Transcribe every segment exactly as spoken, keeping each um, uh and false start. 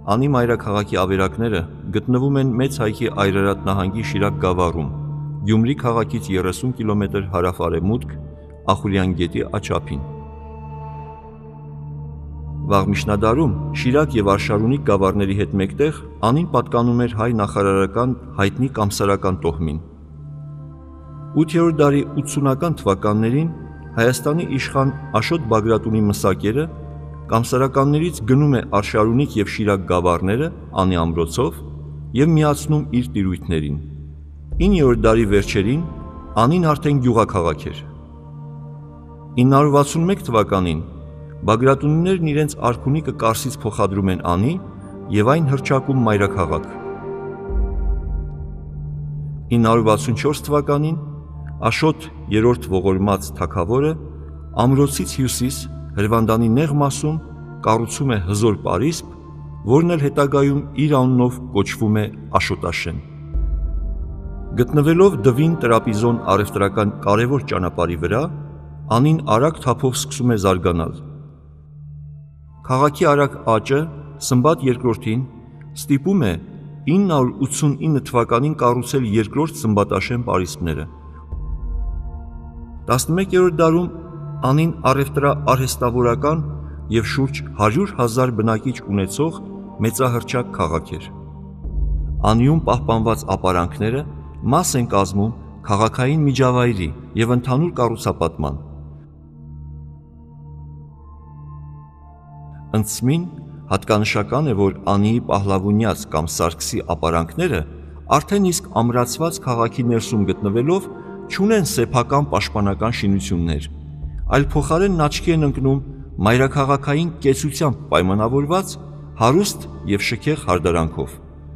անի մայրաքաղաքի ավերակները գտնվում են Մեծ Հայքի Այրարատ նահանգի Շիրակ գավառում, Գյումրի քաղաքից երեսուն կիլոմետր հարավ-արևմուտք, Ախուրյան գետի աջափին։ Վաղ միջնադարում Շիրակ եւ Արշարունիկ գավառների հետ մեկտեղ անին պատկանում էր հայ նախարարական հայտնի կամսարական տոհմին։ ութերորդ դարի ութսունական թվականներին Հայաստանի իշխան Աշոտ Բագրատունի մսակերը կամսարականներից գնում է Արշարունիկ եւ Շիրակ գավառները անի ամրոցով եւ միացնում իր տիրույթներին։ իններորդ դարի վերջերին անին արդեն գյուղաքաղաք էր։ ինը հարյուր վաթսունմեկ թվականին Բագրատունիներն իրենց արքունիկը Կարսից փոխադրում են անի եւ այն հռչակում մայրաքաղաք։ ինը հարյուր վաթսունչորս թվականին Աշոտ երրորդ ողորմած թագավորը ամրոցից հյուսիս Հրվանդանի նեղ մասում կառուցում է հզոր պարիսպ, որն էլ հետագայում իր անունով կոչվում է Աշոտաշեն։ Գտնվելով Դվին տրապիզոն առևտրական կարևոր ճանապարհի վրա, անին արագ թափով սկսում է զարգանալ։ Քաղաքի արագ աճը Սմբատ երկրորդին ստիպում է ինը հարյուր ութսունինը թվականին կառուցել երկրորդ Սմբատաշեն պարիսպները։ տասնմեկերորդ դարում անին առևտրա-արհեստավորական եւ շուրջ հարյուր հազար բնակիչ ունեցող մեծահռչակ քաղաք էր։ Անիում պահպանված ապարանքները մաս են կազմում քաղաքային միջավայրի եւ ընդհանուր կառուցապատման։ Ընծմին հատկանշական է, որ Անիի Պահլավունյաց կամ Սարգսի ապարանքները արդեն իսկ ամրացված քաղաքի ներսում գտնվելով չունեն սեփական պաշտպանական շինություններ, այլ փոխարենն աչքի են ընկնում մայրաքաղաքային կեցությամբ պայմանավորված հարուստ եւ շքեղ հարդարանքով։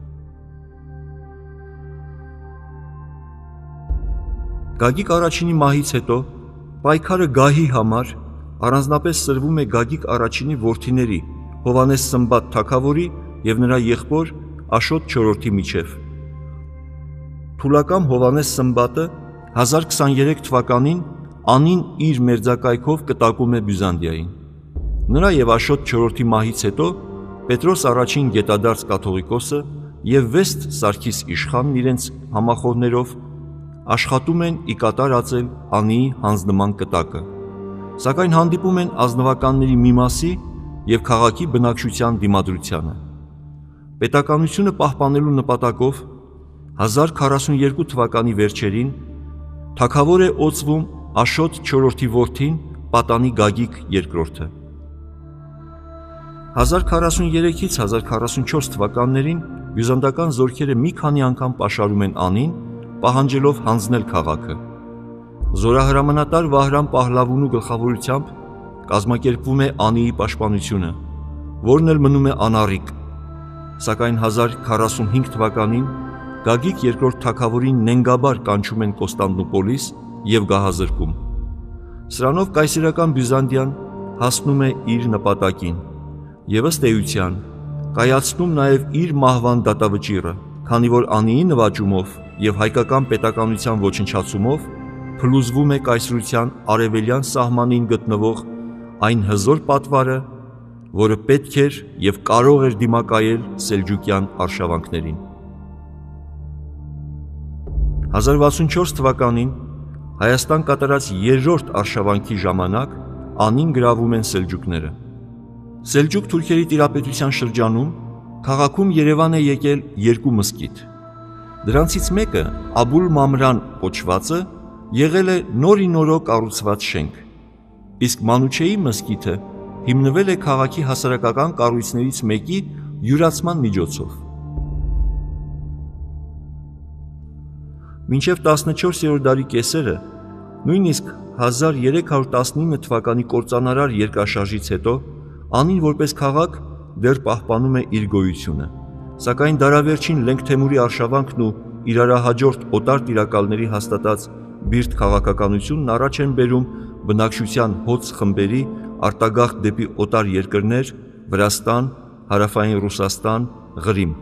Գագիկ առաջինի մահից հետո պայքարը գահի համար առանձնապես սրվում է Գագիկ առաջինի որդիների Հովանես Սմբատ թագավորի եւ նրա եղբոր Աշոտ չորրորդի միջև։ Թուլակամ Հովանես Սմբատը հազար քսաներեք թվականին անին իր մերձակայքով կտակում է Բյուզանդիային։ Նրա եւ Աշոտ չորրորդի մահից հետո Պետրոս առաջին գետադարձ կաթողիկոսը եւ Վեստ Սարգիս իշխանն իրենց համախոհներով աշխատում են ի կատար ածել Անիի հանձնման կտակը, սակայն հանդիպում են ազնվականների մի մասի եւ քաղաքի բնակչության դիմադրությանը։ Պետականությունը պահպանելու նպատակով հազար քառասունյոթ թվականի վերջերին թագավոր է օծվում Աշոտ չորրորդի որդին Պատանի Գագիկ երկրորդը։ հազար քառասուներեքից հազար քառասունչորս թվականներին բյուզանդական զորքերը մի քանի անգամ պաշարում են Անին, պահանջելով հանձնել քաղաքը։ Զորահրամանատար Վահրամ Պահլավունու գլխավորությամբ կազմակերպվում է Անիի պաշտպանությունը, որն էլ մնում է անառիկ, սակայն հազար քառասունհինգ թվականին Գագիկ երկրորդ թագավորին նենգաբար կանչում են Կոստանդնուպոլիս եւ գահազրկում։ Սրանով կայսերական Բյուզանդիան հասնում է իր նպատակին եւ ըստ էության կայացնում նաեւ իր մահվան դատավճիռը, քանի որ Անիի նվաճումով եւ հայկական պետականության ոչնչացումով փլուզվում է կայսրության արևելյան սահմանին գտնվող այն հզոր պատվարը, որը պետք էր եւ կարող էր դիմակայել սելջուկյան արշավանքներին։ հազար վաթսունչորս թվականին Հայաստան կատարած երրորդ արշավանքի ժամանակ Անին գրավում են սելջուկները։ Սելջուկ թուրքերի տիրապետության շրջանում քաղաքում Երևան է եկել երկու մզկիթ։ Դրանցից մեկը Աբուլ Մամրան կոչվածը եղել է նորինորո կառուցված շենք, իսկ Մանուչեի մզկիթը հիմնվել է քաղաքի հասարակական կառույցներից մեկի յուրացման միջոցով։ Մինչև տասնչորսերորդ դարի կեսերը, նույնիսկ հազար երեք հարյուր տասնինը թվականի կործանարար երկրաշարժից հետո Անին որպես քաղաք դեռ պահպանում է իր գոյությունը, սակայն դարավերջին Լենգ Թեմուրի արշավանքն ու իրարահաջորդ օտար տիրակալների հաստատած բիրտ քաղաքականությունն առաջ են բերում բնակչության հոծ խմբերի արտագաղթ դեպի օտար երկրներ Վրաստան, Հարավային Ռուսաստան, Ղրիմ։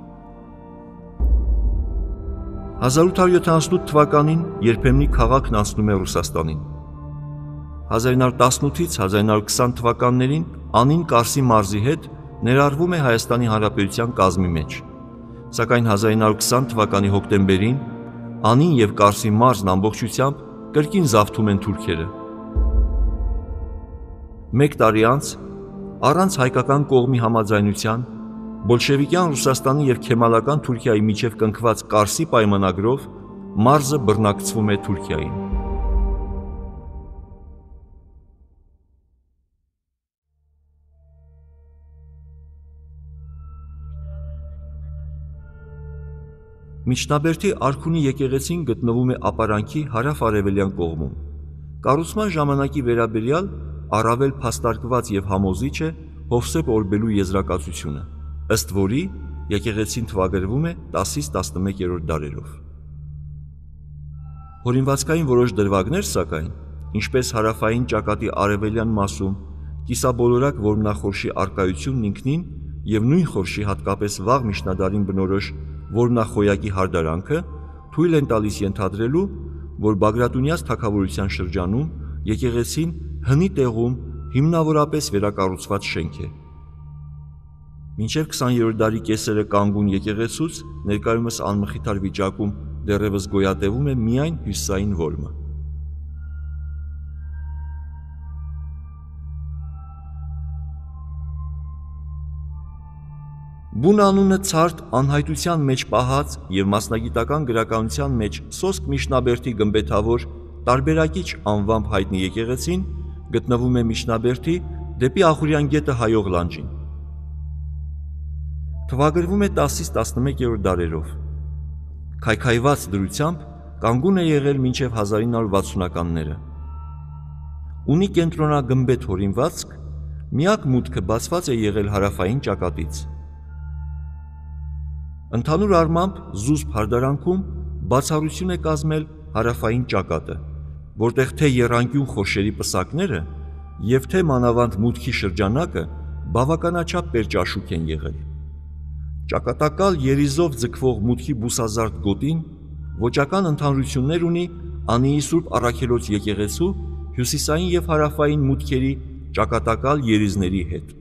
հազար ութ հարյուր յոթանասունութ թվականին երբեմնի քաղաքն անցնում է Ռուսաստանին։ հազար ինը հարյուր տասնութից հազար ինը հարյուր քսան թվականներին Անին Կարսի մարզի հետ ներառվում է Հայաստանի Հանրապետության կազմի մեջ, սակայն հազար ինը հարյուր քսան թվականի հոկտեմբերին Անին և Կարսի մարզն ամբողջությամբ կրկին զավթում են թուրքերը։ Մեկ տարի անց, առանց հայկական կողմի համաձայնության, բոլշևիկյան Ռուսաստանի և քեմալական Թուրքիայի միջև կնքված Կարսի պայմանագրով մարզը բռնակցվում է Թուրքիային։ Միջնաբերդի արքունի եկեղեցին գտնվում է ապարանքի հարավ-արևելյան կողմում։ Կառուցման ժամանակի վերաբերյալ առավել փաստարկված և համոզիչ է Հովսեփ Օրբելու եզրակացությունը, ըստ որի եկեղեցին թվագրվում է տասից տասնմեկերորդ դարերով։ Հորինվածքային որոշ դրվագներ, սակայն, ինչպես հարավային ճակատի արևելյան մասում կիսաբոլորակ որմնախորշի առկայությունն ինքնին և նույն խորշի հատկապես վաղ միջնադարին բնորոշ որմնախոյակի հարդարանքը, թույլ են տալիս ենթադրելու, որ Բագրատունյաց թագավորության շրջանում եկեղեցին հնի տեղում հիմնավորապես վերակառուցված շենք է։ Մինչև քսաներորդ դարի կեսերը կանգուն եկեղեցուց ներկայումս անմխիթար վիճակում դեռևս գոյատևում է միայն հյուսիսային որմը։ Բուն անունը ցարտ անհայտության մեջ պահած և մասնագիտական գրականության մեջ սոսկ միջնաբերդի գմբեթավոր տարբերակիչ անվամբ հայտնի եկեղեցին գտնվում է Միջնաբերդի դեպի Ախուրյան գետը հայող լանջին։ Թվագրվում է տասից տասնմեկերորդ դարերով։ Քայքայված դրությամբ կանգուն է եղել մինչև հազար ինը հարյուր վաթսունականները։ Ունի կենտրոնագմբեթ հորինվածք, միակ մուտքը բացված է եղել հարավային ճակատից։ Ընդհանուր առմամբ զուսպ հարդարանքում բացառություն է կազմել հարավային ճակատը, որտեղ թե եռանկյուն խորշերի պսակները և թե մանավանդ մուտքի շրջանակը բավականաչափ պերճաշուք են եղել։ Ճակատակալ երիզով ձգվող մուտքի բուսազարդ գոտին ոճական ընդհանրություններ ունի Անիի Սուրբ Առաքելոց եկեղեցու հյուսիսային և հարավային մուտքերի ճակատակալ երիզների հետ։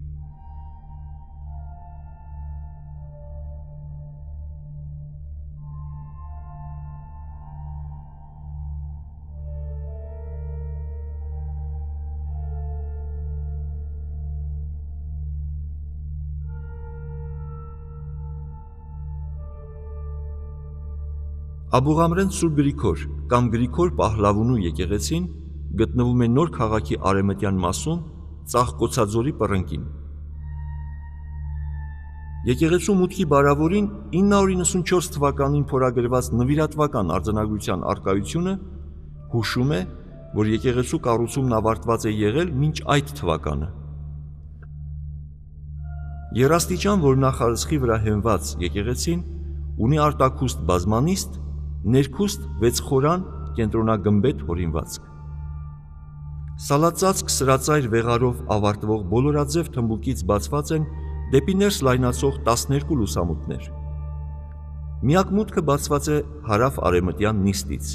Աբուղամրեն Սուրբ Գրիգոր կամ Գրիգոր Պահլավունու եկեղեցին գտնվում է Նոր քաղաքի արևմտյան մասում Ծաղկոցաձորի պռնկին։ Եկեղեցու մուտքի բարավորին ինը հարյուր իննսունչորս թվականին փորագրված նվիրատվական արձանագրության առկայությունը հուշում է, որ եկեղեցու կառուցումն ավարտված է եղել մինչ այդ թվականը։ Եռաստիճան որմնախարսխի վրա հենված եկեղեցին ունի արտաքուստ բազմանիստ, ներքուստ վեցխորան կենտրոնագմբեթ հորինվածք։ Սալածածկ սրածայր վեղարով ավարտվող բոլորաձև թմբուկից բացված են դեպի ներս լայնացող տասներկու լուսամուտներ։ Միակ մուտքը բացված է հարավ-արևմտյան նիստից։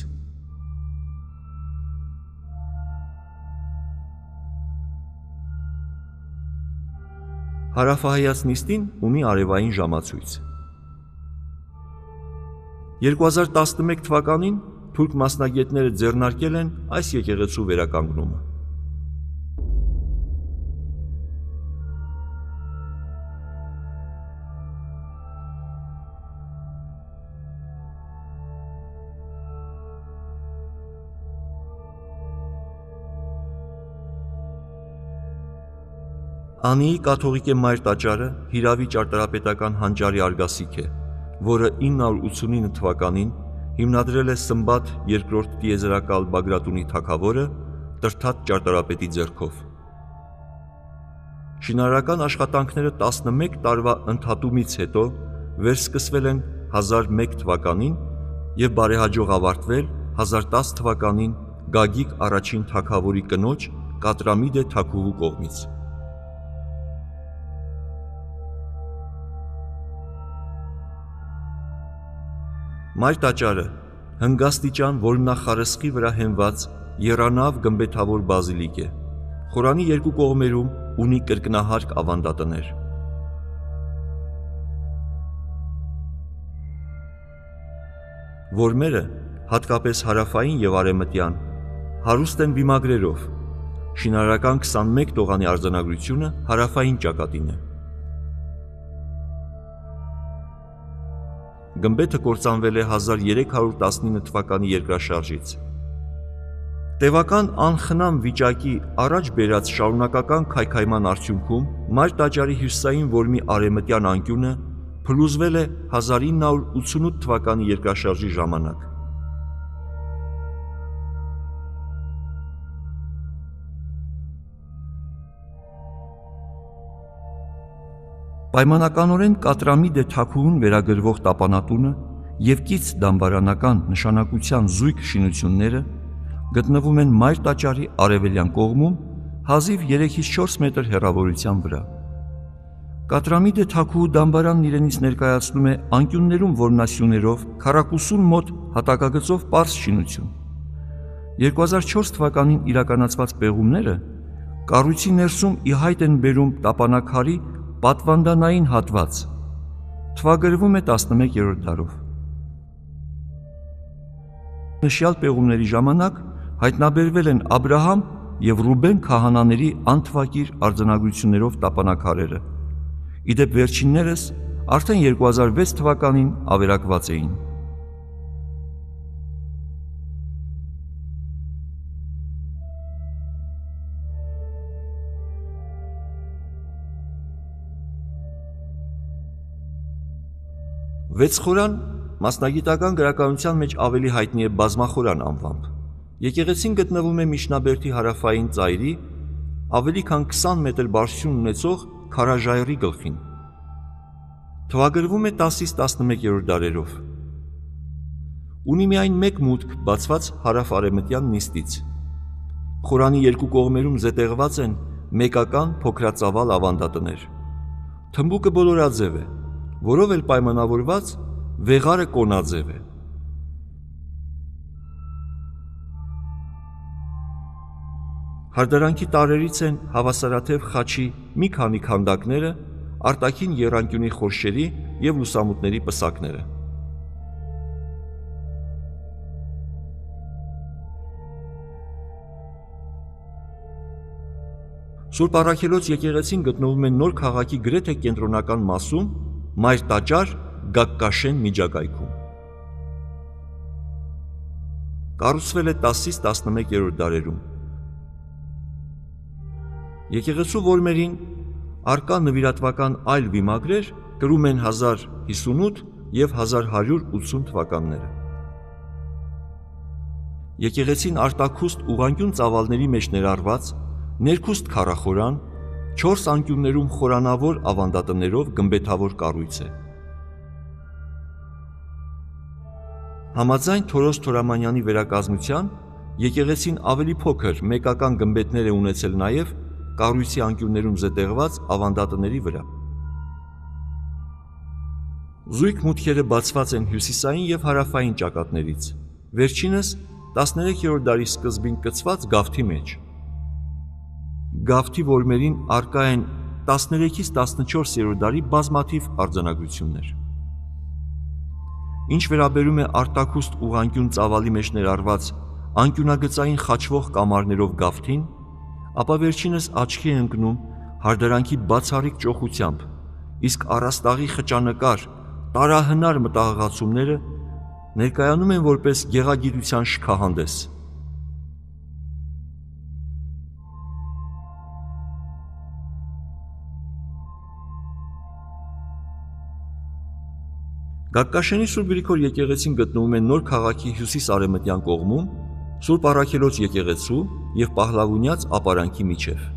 Հարավահայաց նիստին ունի արևային ժամացույց։ երկու հազար տասնմեկ թվականին թուրք մասնագետները ձեռնարկել են այս եկեղեցու վերականգնումը։ Անիի կաթողիկե մայր տաճարը հիրավի ճարտարապետական հանճարի արգասիք է, որը ինը հարյուր ութսունինը թվականին հիմնադրել է Սմբատ երկրորդ տիեզերակալ Բագրատունի թագավորը Տրդատ ճարտարապետի ձեռքով։ Շինարարական աշխատանքները տասնմեկ տարվա ընդհատումից հետո վերսկսվել են հազար մեկ թվականին և բարեհաջող ավարտվել հազար տասը թվականին Գագիկ առաջին թագավորի կնոջ Կատրամիդե թագուհու կողմից։ Մայր տաճարը հնգաստիճան որմնախարսխի վրա հենված եռանավ գմբեթավոր բազիլիկ է։ Խորանի երկու կողմերում ունի կրկնահարկ ավանդատներ։ որ մերը, հատկապես հարավային եւ արևմտյան, հարուստ են վիմագրերով։ Շինարարական քսանմեկ տողանի արձանագրությունը հարավային ճակատին է։ Գմբեթը կործանվել է հազար երեք հարյուր տասնինը թվականի երկրաշարժից։ Տևական անխնամ վիճակի առաջ բերած շարունակական քայքայման արդյունքում մայր տաճարի հյուսիսային որմի արևմտյան անկյունը փլուզվել է հազար ինը հարյուր ութսունութ թվականի երկրաշարժի ժամանակ։ Պայմանականորեն Կատրամիդե թագուհուն վերագրվող տապանատունը և կից դամբարանական նշանակության զույգ շինությունները գտնվում են մայր տաճարի արևելյան կողմում հազիվ երեքից չորս մետր հեռավորության վրա։ Կատրամիդե թագուհու դամբարանն իրենից ներկայացնում է անկյուններում որմնասյուներով քառակուսուն մոտ հատակագծով պարզ շինություն։ երկու հազար չորս թվականին իրականացված պեղումները կառույցի ներսում ի հայտ են բերում տապանաքարի պատվանդանային հատված, թվագրվում է տասնմեկերորդ դարով։ Նշյալ պեղումների ժամանակ հայտնաբերվել են Աբրահամ և Ռուբեն քահանաների անթվակիր արձանագրություններով տապանաքարերը, իդեպ վերջիններս արդեն երկու հազար վեց թվականին ավերակված էին։ Վեցխորան մասնագիտական գրականության մեջ ավելի հայտնի է բազմախորան անվամբ։ Եկեղեցին գտնվում է Միջնաբերդի հարավային ծայրի ավելի քան քսան մետր բարձրություն ունեցող քարաժայռի գլխին։ Թվագրվում է տասից տասնմեկերորդ դարերով։ Ունի միայն մեկ մուտք բացված հարավ-արևմտյան նիստից։ Խորանի երկու կողմերում զետեղված են մեկական փոքրածավալ ավանդատներ։ Թմբուկը բոլորաձև է, որով էլ պայմանավորված վեղարը կոնաձև է։ Հարդարանքի տարրերից են հավասարաթև խաչի մի քանի քանդակները, արտաքին եռանկյունի խորշերի և լուսամուտների պսակները։ Սուրբ Առաքելոց եկեղեցին գտնվում է Նոր քաղաքի գրեթե կենտրոնական մասում, մայր տաճար Գակկաշեն միջակայքում։ Կառուցվել է տասից տասնմեկերորդ դարերում։ Եկեղեցու որմերին առկա նվիրատվական այլ վիմագրեր կրում են հազար հիսունութ և հազար հարյուր ութսուն թվականները։ Եկեղեցին արտաքուստ ուղղանկյուն ծավալների մեջ ներառված ներքուստ քառախորան, չորս անկյուններում խորանավոր ավանդատներով գմբեթավոր կառույց է։ Համաձայն Թորոս Թորամանյանի վերակազմության, եկեղեցին ավելի փոքր մեկական գմբեթներ է ունեցել նաև կառույցի անկյուններում զետեղված ավանդատների վրա։ Զույգ մուտքերը բացված են հյուսիսային և հարավային ճակատներից, վերջինս տասներեքերորդ դարի սկզբին կցված գավթի մեջ։ Գավթի որմերին առկա են տասներեքից տասնչորսերորդ դարի բազմաթիվ արձանագրություններ։ Ինչ վերաբերում է արտաքուստ ուղղանկյուն ծավալի մեջ ներառված անկյունագծային խաչվող կամարներով գավթին, ապա վերջինս աչքի է ընկնում հարդարանքի բացառիկ ճոխությամբ, իսկ առաստաղի խճանկար, տարահնար մտահղացումները ներկայանում են որպես գեղագիտության շքահանդես։ Գակկաշենի Սուրբ Գրիգոր եկեղեցին գտնվում է Նոր քաղաքի հյուսիս-արևմտյան կողմում, Սուրբ Առաքելոց եկեղեցու և Պահլավունյաց ապարանքի միջև։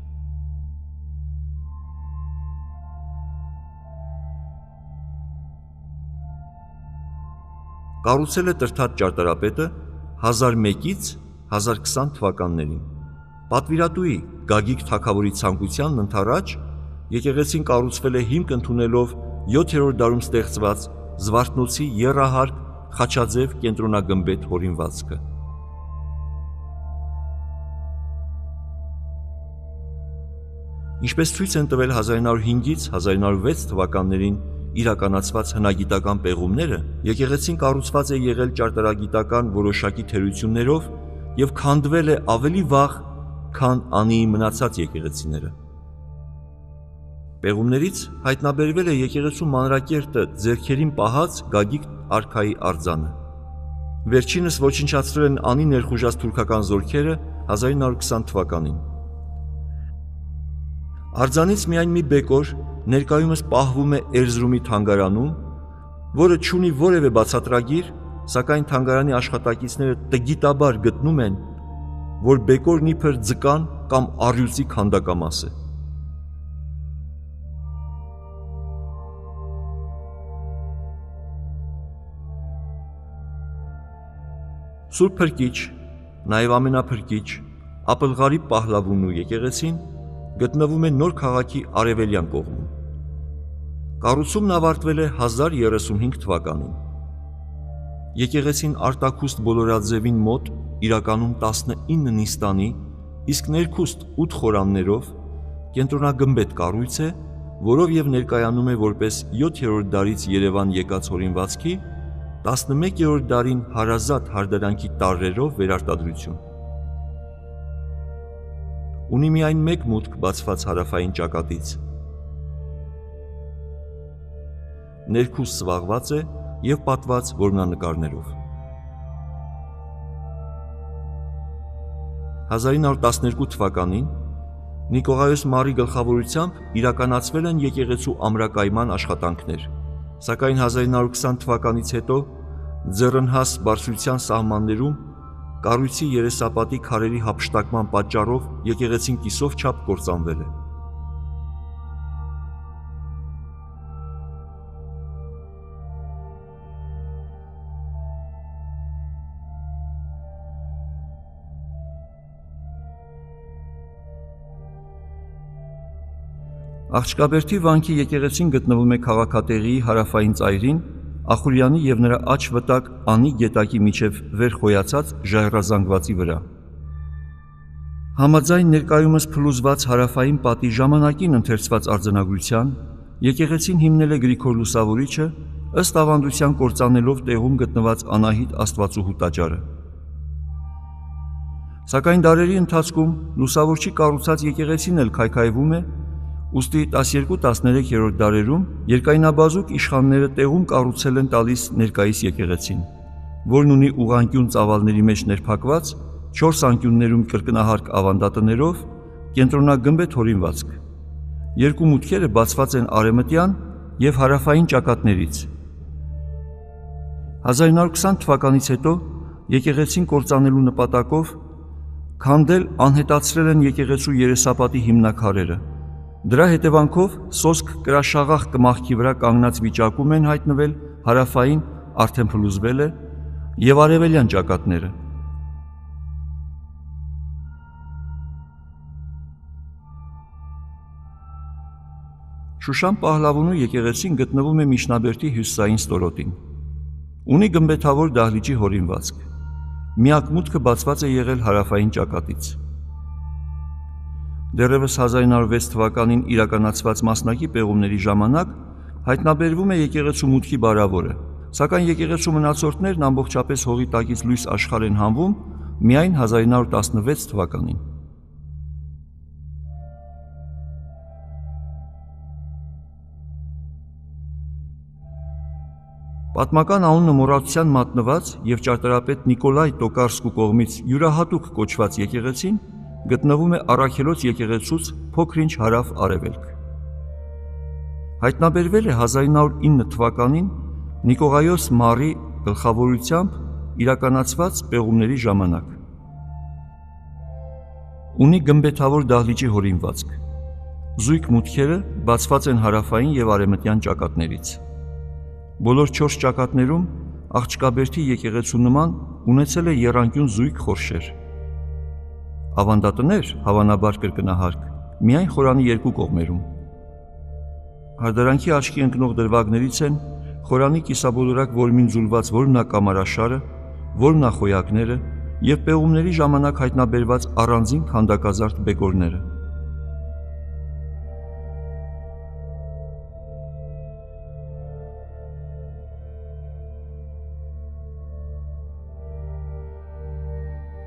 Կառուցել է Trdat ճարտարապետը հազար մեկից հազար քսան թվականներին։ Պատվիրատուի Գագիկ թագավորի ցանկությանն ընդառաջ եկեղեցին կառուցվել է հիմք ընդունելով յոթերորդ դարում ստեղծված Զվարթնոցի եռահարկ խաչաձև կենտրոնագմբեթ հորինվածքը։ Ինչպես ցույց են տվել հազար ինը հարյուր հինգից հազար ինը հարյուր վեց թվականներին իրականացված հնագիտական պեղումները, եկեղեցին կառուցված է եղել ճարտարագիտական որոշակի թերություններով և քանդվել է ավելի վաղ, քան Անիի մնացած եկեղեցիները։ Պեղումներից հայտնաբերվել է եկեղեցու մանրակերտը ձեռքերին պահած Գագիկ արքայի արձանը։ Վերջինս ոչնչացրել են Անի ներխուժած թուրքական զորքերը հազար ինը հարյուր քսան թվականին։ Արձանից միայն մի բեկոր ներկայումս պահվում է Էրզրումի թանգարանում, որը չունի որևէ բացատրագիր, սակայն թանգարանի աշխատակիցները տգիտաբար գտնում են, որ բեկորն իբր ձկան կամ առյուծի քանդակամաս է։ Սուրբ Փրկիչ, նաև ամենափրկիչ, Ապլղարի Պահլավունու եկեղեցին գտնվում է Նոր քաղաքի արևելյան կողմում։ Կառուցումն ավարտվել է հազար երեսունհինգ թվականին։ Եկեղեցին արտաքուստ բոլորաձևին մոտ իրականում տասնինը նիստանի, իսկ ներքուստ ութ խորաններով կենտրոնագմբեթ կառույց է, որով և ներկայանում է որպես յոթերորդ դարից Երևան եկած հորինվածքի տասնմեկերորդ դարին հարազատ հարդարանքի տարրերով վերարտադրություն։ Ունի միայն մեկ մուտք բացված հարավային ճակատից։ Ներքուստ սվաղված է և պատված որմնանկարներով։ հազար ինը հարյուր տասներկու թվականին Նիկողայոս Մարի գլխավորությամբ իրականացվել են եկեղեցու ամրակայման աշխատանքներ, սակայն հազար ինը հարյուր քսան թվականից հետո ձեռնհաս բարձրության սահմաններում կառույցի երեսապատի քարերի հափշտակման պատճառով եկեղեցին կիսով չափ կործանվել է։ Աղջկաբերդի վանքի եկեղեցին գտնվում է քաղաքատեղիի հարավային ծայրին, Ախուրյանի և նրա աջ վտակ Անի գետակի միջև վեր խոյացած ժայռազանգվածի վրա։ Համաձայն ներկայումս փլուզված հարավային պատի ժամանակին ընթերցված արձանագրության, եկեղեցին հիմնել է Գրիգոր Լուսավորիչը, ըստ ավանդության կործանելով տեղում գտնված Անահիտ Աստվածուհու տաճարը։ Սակայն դարերի ընթացքում Լուսավորչի կառուցած եկեղեցին էլ քայքայվում է, ուստի տասներկու տասներեքերորդ դարերում երկայնաբազուկ իշխանները տեղում կառուցել են տալիս ներկայիս եկեղեցին, որն ունի ուղղանկյուն ծավալների մեջ ներփակված չորս անկյուններում կրկնահարկ ավանդատներով կենտրոնագմբեթ հորինվածք։ Երկու մուտքերը բացված են արևմտյան և հարավային ճակատներից։ հազար ինը հարյուր քսան թվականից հետո եկեղեցին կործանելու նպատակով քանդել անհետացրել են եկեղեցու երեսապատի հիմնաքարերը։ Դրա հետևանքով սոսկ կրաշաղախ կմախքի վրա կանգնած վիճակում են հայտնվել հարավային արդեն փլուզվել է և արևելյան ճակատները։ Շուշան Պահլավունու եկեղեցին գտնվում է Միջնաբերդի հյուսիսային ստորոտին։ Ունի գմբեթավոր դահլիճի հորինվածք։ Միակ մուտքը բացված է եղել հարավային ճակատից։ Դեռևս հազար ինը հարյուր վեց թվականին իրականացված մասնակի պեղումների ժամանակ հայտնաբերվում է եկեղեցու մուտքի բարավորը, սակայն եկեղեցու մնացորդներն ամբողջապես հողի տակից լույս աշխարհ են հանվում միայն հազար ինը հարյուր տասնվեց թվականին։ Պատմական անունը մոռացության մատնված և ճարտարապետ Նիկոլայ Տոկարսկու կողմից յուրահատուկ կոչված եկեղեցին գտնվում է Առաքելոց եկեղեցուց փոքր-ինչ հարավ-արևելք։ Հայտնաբերվել է հազար ինը հարյուր ինը թվականին Նիկողայոս Մարի գլխավորությամբ իրականացված պեղումների ժամանակ։ Ունի գմբեթավոր դահլիճի հորինվածք։ Զույգ մուտքերը բացված են հարավային և արևմտյան ճակատներից։ Բոլոր չորս ճակատներում աղջկաբերդի եկեղեցու նման ունեցել է եռանկյուն զույգ խորշեր։ Ավանդատներ, հավանաբար կրկնահարկ, միայն խորանի երկու կողմերում։ Հարդարանքի աչքի ընկնող դրվագներից են խորանի կիսաբոլորակ որմին ձուլված որմնակամարաշարը, որմնախոյակները և պեղումների ժամանակ հայտնաբերված առանձին քանդակազարդ բեկորները։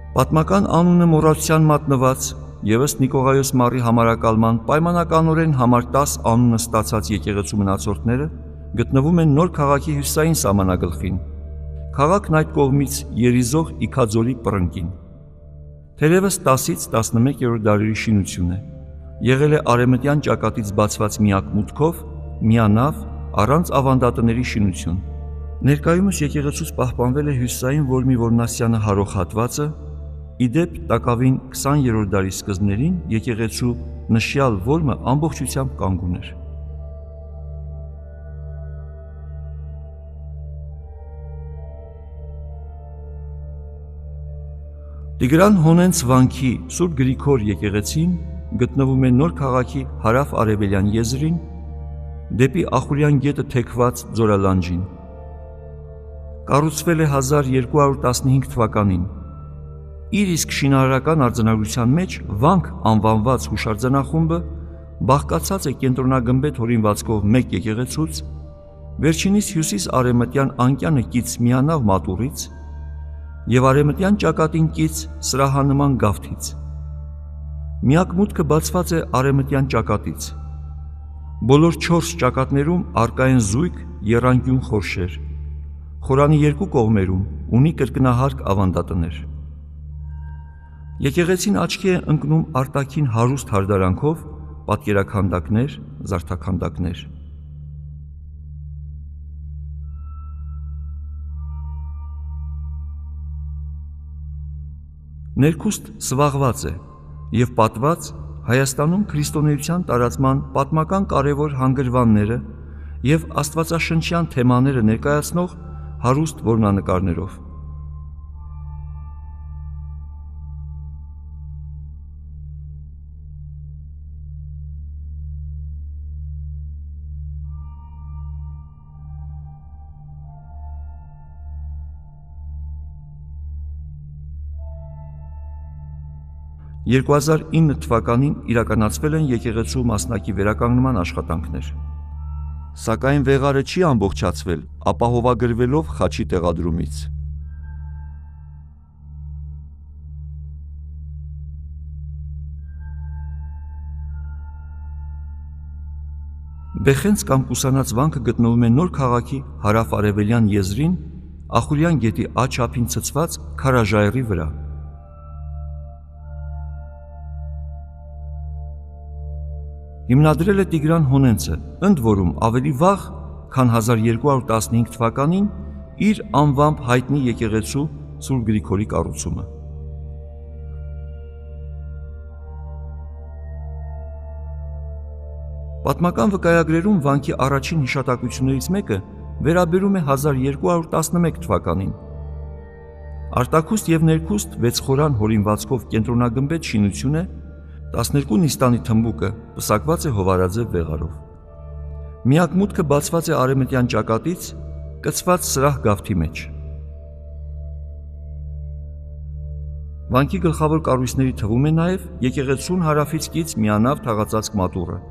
Պատմական անունը մոռացության մատնված ևս Նիկողայոս Մարի համարակալման պայմանականորեն համար տաս անունը ստացած եկեղեցու մնացորդները գտնվում են նոր քաղաքի հյուսիսային սահմանագլխին, քաղաքն այդ կողմից երիզող Իքաձորի պռնկին։ Թերևս տասից տասնմեկերորդ դարերի շինություն է, եղել է արևմտյան ճակատից բացված միակ մուտքով, միանավ, առանց ավանդատների շինություն։ Ներկայումս եկեղեցուց պահպանվել է հյուսիսային որմի որմնասյանը հարող հատվածը, իդեպ տակավին քսաներորդ դարի սկզբներին եկեղեցու նշյալ որմը ամբողջությամբ կանգուն էր։ Տիգրան Հոնենց վանքի Սուրբ Գրիգոր եկեղեցին գտնվում է նոր քաղաքի հարավ-արևելյան եզրին, դեպի Ախուրյան գետը թեքված ձորալանջին։ Կառուցվել է հազար երկու հարյուր տասնհինգ թվականին։ Իր իսկ շինարարական արձանագրության մեջ վանք անվանված հուշարձանախումբը բաղկացած է կենտրոնագմբեթ հորինվածքով մեկ եկեղեցուց, վերջինիս հյուսիս-արևմտյան անկյանը կից միանավ մատուռից և արևմտյան ճակատին կից սրահանման գավթից։ Միակ մուտքը բացված է արևմտյան ճակատից։ Բոլոր չորս ճակատներում առկա են զույգ եռանկյուն խորշեր։ Խորանի երկու կողմերում ունի կրկնահարկ ավանդատներ։ Եկեղեցին աչքի է ընկնում արտաքին հարուստ հարդարանքով, պատկերաքանդակներ, զարդաքանդակներ։ Ներքուստ սվաղված է և պատված Հայաստանում քրիստոնեության տարածման պատմական կարևոր հանգրվանները և աստվածաշնչյան թեմաները ներկայացնող հարուստ որմնանկարներով։ երկու հազար ինը թվականին իրականացվել են եկեղեցու մասնակի վերականգնման աշխատանքներ։ Սակայն վեղարը չի ամբողջացվել ապահովագրվելով խաչի տեղադրումից։ Բեխենց կամ կուսանած վանքը գտնվում է նոր քաղաքի հարավ-արևելյան եզրին, Ախուրյան գետի աջ ափին ցցված քարաժայռի վրա։ Հիմնադրել է Տիգրան Հոնենցը, ընդ որում ավելի վաղ, քան հազար երկու հարյուր տասնհինգ թվականին իր անվամբ հայտնի եկեղեցու Սուրբ Գրիգորի կառուցումը։ Պատմական վկայագրերում վանքի առաջին հիշատակություններից մեկը վերաբերում է հազար երկու հարյուր տասնմեկ թվականին։ Արտաքուստ և ներքուստ վեց խորան հորինվածքով կենտրոնագմբեթ շինություն է, տասներկու նիստանի թմբուկը պսակված է հովարաձև վեղարով։ Միակ մուտքը բացված է արևմտյան ճակատից, կցված սրահ գավթի մեջ։ Վանքի գլխավոր կառույցների թվում է նաև եկեղեցուն հարավից կից միանավ թաղածածկ մատուռը։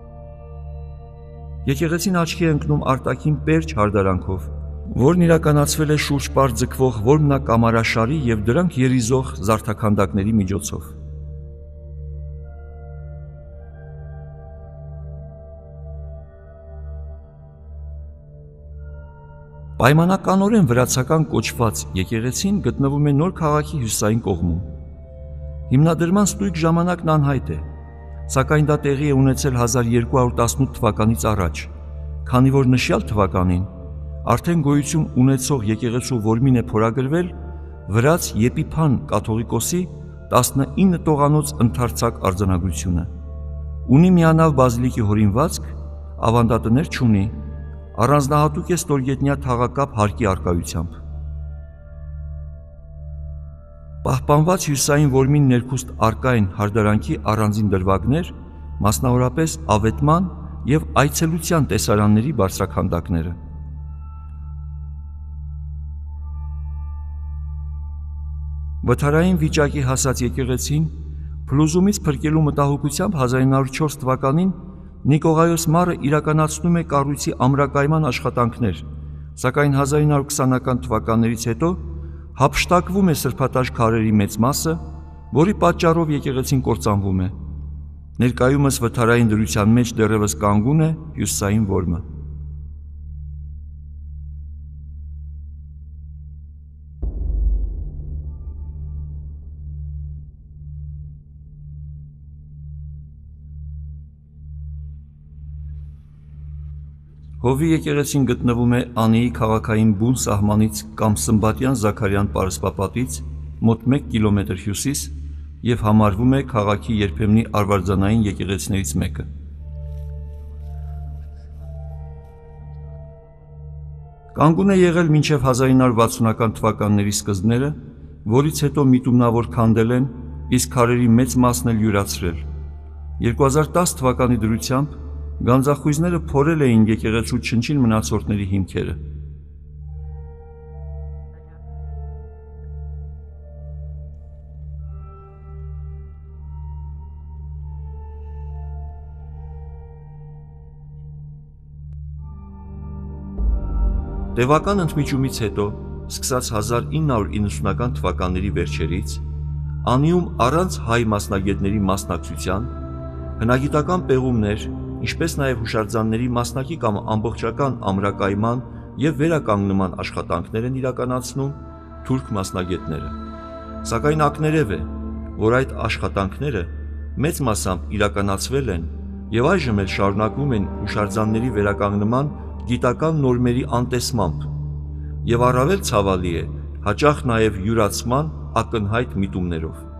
Եկեղեցին աչքի է ընկնում արտաքին պերճ հարդարանքով, որն իրականացվել է շուրջպար ձգվող որմնակամարաշարի և դրանք երիզող զարդաքանդակների միջոցով։ Պայմանականորեն վրացական կոչված եկեղեցին գտնվում է նոր քաղաքի հյուսիսային կողմում։ Հիմնադրման ստույգ ժամանակն անհայտ է, սակայն դա տեղի է ունեցել հազար երկու հարյուր տասնութ թվականից առաջ, քանի որ նշյալ թվականին արդեն գոյություն ունեցող եկեղեցու որմին է փորագրվել վրաց Եփիփան կաթողիկոսի տասնինը տողանոց ընդարձակ արձանագրությունը։ Ունի միանավ բազիլիկի հորինվածք, ավանդատներ չունի, առանձնահատուկ է ստորգետնյա թաղակապ հարկի առկայությամբ։ Պահպանված հյուսիսային որմին ներքուստ առկա են հարդարանքի առանձին դրվագներ, մասնավորապես ավետման և այցելության տեսարանների բարձրաքանդակները։ Վթարային վիճակի հասած եկեղեցին փլուզումից փրկելու մտահոգությամբ հազար ինը հարյուր չորս թվականին Նիկողայոս Մարը իրականացնում է կառույցի ամրակայման աշխատանքներ, սակայն հազար ինը հարյուր քսանական թվականներից հետո հափշտակվում է սրբատաշ քարերի մեծ մասը, որի պատճառով եկեղեցին կործանվում է։ Ներկայումս վթարային դրության մեջ դեռևս կանգուն է հյուսիսային որմը։ Հովի եկեղեցին գտնվում է Անիի քաղաքային բուն սահմանից կամ Սմբատյան Զաքարյան պարսպապատից մոտ մեկ կիլոմետր հյուսիս և համարվում է քաղաքի երբեմնի արվարձանային եկեղեցիներից մեկը։ Կանգուն է եղել մինչև հազար ինը հարյուր վաթսունական թվականների սկզբները, որից հետո միտումնավոր քանդել են, իսկ քարերի մեծ մասն էլ յուրացրել։ երկու հազար տասը թվականի դրությամբ գանձախույզները փորել էին եկեղեցու չնչին մնացորդների հիմքերը։ Տևական ընդմիջումից հետո, սկսած հազար ինը հարյուր իննսունական թվականների վերջերից, Անիում առանց հայ մասնագետների մասնակցության, հնագիտական պեղումներ, ինչպես նաև հուշարձանների մասնակի կամ ամբողջական ամրակայման և վերականգնման աշխատանքներ են իրականացնում թուրք մասնագետները։ Սակայն ակներև է, որ այդ աշխատանքները մեծ մասամբ իրականացվել են և այժմ էլ շարունակվում են հուշարձանների վերականգնման գիտական նորմերի անտեսմամբ և առավել ցավալի է հաճախ նաև յուրացման ակնհայտ միտումներով։